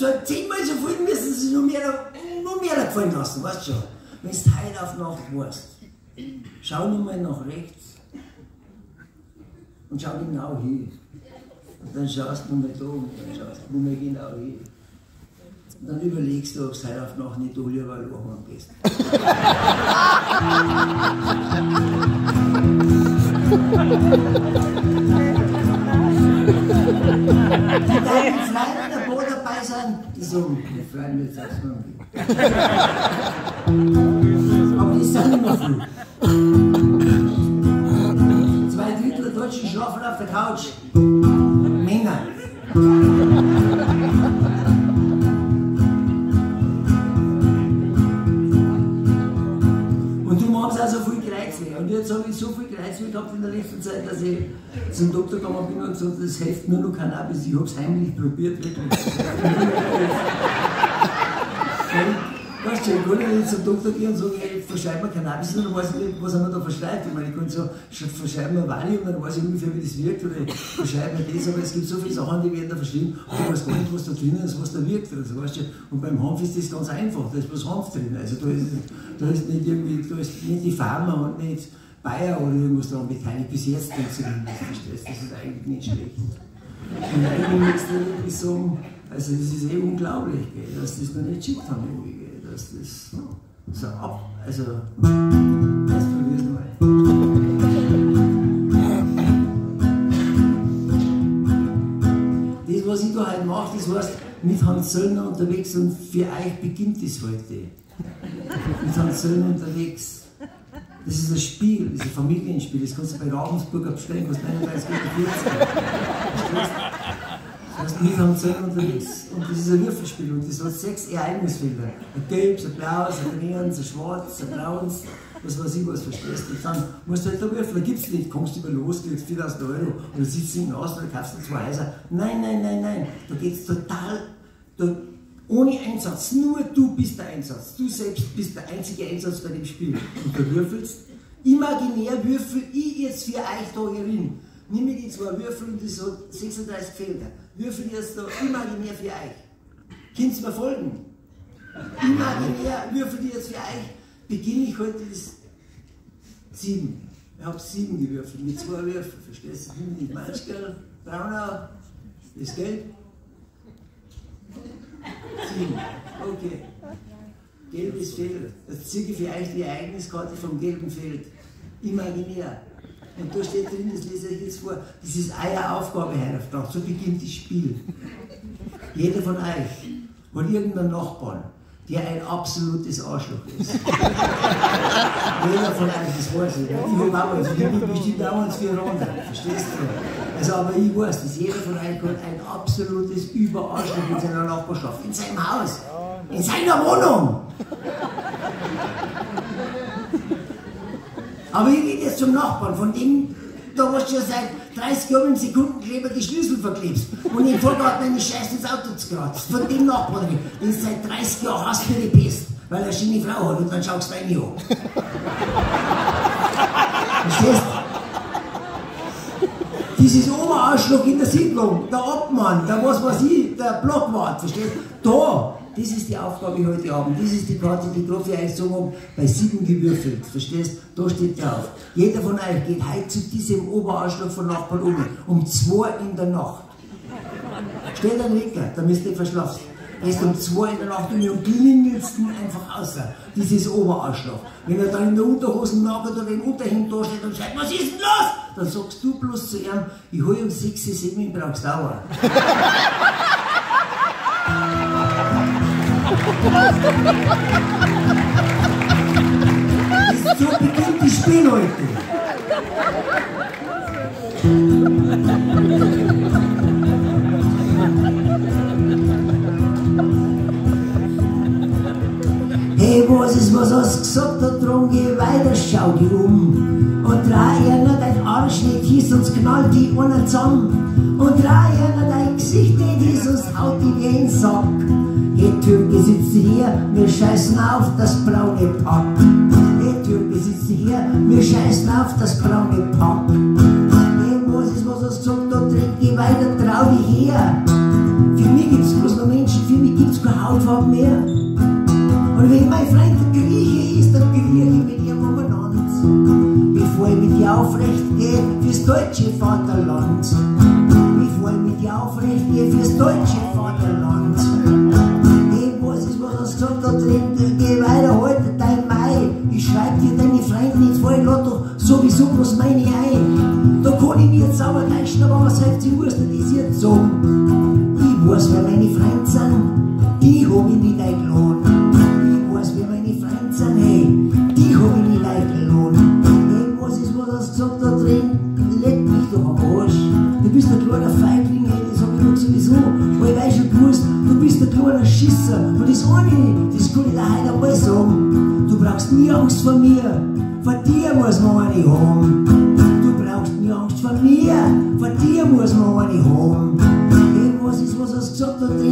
so 10-mal so viel müssen sie noch mehr gefallen lassen, weißt du schon. Wenn du heute auf Nacht warst, schau nur mal nach rechts und schau genau hin. Und dann schaust du nur mal da und dann schaust du nur mal genau hin. Und dann überlegst du, ob du heute auf Nacht nicht Oliver Lohan gehst. Die beiden Freunde der Bo dabei sind, die sagen, wir freuen uns jetzt erstmal mit. Aber die sind immer viel. 2/3 der Deutschen schlafen auf der Couch. Männer. Und du magst auch so viel Kreuzweh. Und jetzt habe ich so viel Kreuzweh gehabt in der letzten Zeit, dass ich zum Doktor gegangen bin und gesagt, das hilft nur noch Cannabis. Ich habe es heimlich probiert, wirklich. Weißt du, ich kann ja nicht zum Doktor gehen und sagen, ey, verschreib mir Cannabis, und dann weiß ich nicht, was er mir da verschreibt. Ich meine, ich kann so, verschreib mir Valium, dann weiß ich ungefähr, wie das wirkt, oder ich verschreibe mir das, aber es gibt so viele Sachen, die werden da verschrieben, und ich weiß gar nicht, was da drin ist, was da wirkt. Also, weißt du, und beim Hanf ist das ganz einfach, da ist bloß Hanf drin. Also da ist nicht irgendwie, da ist nicht die Pharma und nicht Bayer oder irgendwas daran beteiligt, bis jetzt zumindest, verstehst du, das ist eigentlich nicht schlecht. Und eigentlich muss ich wirklich sagen, also das ist eh unglaublich, gell, dass das noch nicht geschickt haben irgendwie, gell, dass das so ab, also das probier's mal. Das, was ich da heute mache, das heißt, mit Hans Söllner unterwegs, und für euch beginnt das heute. Mit Hans Söllner unterwegs. Das ist ein Spiel, das ist ein Familienspiel, das kannst du bei Ravensburger bestellen, kostet 39,40 €. Das heißt, wir haben Zellen unterwegs, und das ist ein Würfelspiel, und das hat 6 Ereignisfelder. Ein Gelb, ein Blaues, ein Grünes, ein Schwarz, ein Brauns, was weiß ich was, verstehst du? Und dann musst du halt da würfeln, da gibt es nicht, kommst du über los, kriegst 4.000 € oder sitzt in aus, oder kaufst du 2 Häuser. Nein, nein, nein, nein, da geht es total, ohne Einsatz, nur du bist der Einsatz, du selbst bist der einzige Einsatz bei dem Spiel. Und du würfelst, imaginär würfel ich jetzt für euch da hier hin. Nimm mir die 2 Würfel, und das hat 36 Felder. Würfel jetzt da imaginär für euch. Könnt ihr mir folgen? Imaginär würfel ich jetzt für euch. Beginne ich heute das 7. Ich habe 7 gewürfelt mit 2 Würfeln. Verstehst du? Nicht Matschgel, Braunau, das Gelb. 7. Okay. Gelbes Feld. Jetzt ziehe ich für euch die Ereigniskarte vom gelben Feld. Imaginär. Und da steht drin, das lese ich jetzt vor, das ist eure Aufgabe heute auf Tag. So beginnt das Spiel. Jeder von euch hat irgendeinen Nachbarn, der ein absolutes Arschloch ist. Jeder von euch, das weiß ich. Ich habe auch was, ich habe bestimmt auch uns 4 Runden. Verstehst du? Also, aber ich weiß, dass jeder von euch hat ein absolutes Überarschloch in seiner Nachbarschaft, in seinem Haus, in seiner Wohnung. Aber ich gehe jetzt zum Nachbarn, von dem, da wo du schon seit 30 Jahren mit dem Sekundenkleber die Schlüssel verklebst und im Vorgarten einen Scheiß ins Auto kratzt. Von dem Nachbarn, den du seit 30 Jahren hast für die Pest, weil er eine schöne Frau hat, und dann schaust du rein an. Verstehst du? Dieses Oberarschloch in der Siedlung, der Obmann, der was weiß ich, der Blockwart, verstehst du? Da! Das ist die Aufgabe heute Abend, das ist die Karte, die gerade für euch sagen haben, bei 7 gewürfelt, verstehst du? Da steht drauf. Jeder von euch geht heute zu diesem Oberarschloch von Nachbarn um 2 in der Nacht. Steht ein Wecker, damit du nicht verschlafst. Gehst um 2 in der Nacht und klingelst ihn einfach raus, dieses Oberarschloch. Wenn er dann in der Unterhosen nagelt oder im Unterhemd da steht und sagt, was ist denn los? Dann sagst du bloß zu ihm, ich hole um 6, 7, ich brauch's Dauer. So beginnt das Spiel heute. Hey, was ist, was hast du gesagt? Da drum geh weiter, schau dich um. Und dreh einer dein Arsch nicht hin, sonst knallt die einer zusammen. Und dreh einer dein Gesicht nicht hin, sonst haut die wie ein Sack. Hey Türke, sitze hier, wir scheißen auf das braune Pack. Hey Türke, sitze hier, wir scheißen auf das braune Pack. Hey, was ist, was hast du gesagt? Da trink ich weiter, trau dich her. Für mich gibt's bloß noch Menschen, für mich gibt's keine Hautfarbe mehr. Und wenn mein Freund der Grieche ist, dann kriege ich mit ihm umeinander, bevor ich mit dir aufrecht gehe fürs deutsche Vaterland. Bevor ich mit dir aufrecht gehe fürs deutsche Vaterland. Was ist, was hast du gesagt da drin? Geh weiter, halt dein Mai. Ich schreib dir deine Freunde nicht vor, ich lade doch sowieso bloß meine ein. Da kann ich nicht sauber leisten, aber was heißt, ich wusste das jetzt so. Ich weiß, wer meine Freunde sind, die hab ich nicht eingeladen. Ich weiß, wer meine Freunde sind, hey, die hab ich nicht eingeladen. Hey, was ist, was hast du gesagt da drin? Leck mich doch am Arsch. Du bist ein kleiner Feigling, hey, das hab ich doch sowieso. Weil ich weiß schon gewusst, du bist ein kleiner Schisser. Und das eine, das kann ich dir heute einmal sagen. Du brauchst nie Angst vor mir, vor dir muss man eine haben. Du brauchst nie Angst vor mir, vor dir muss man eine haben. Hey, was ist, was hast du gesagt da drin?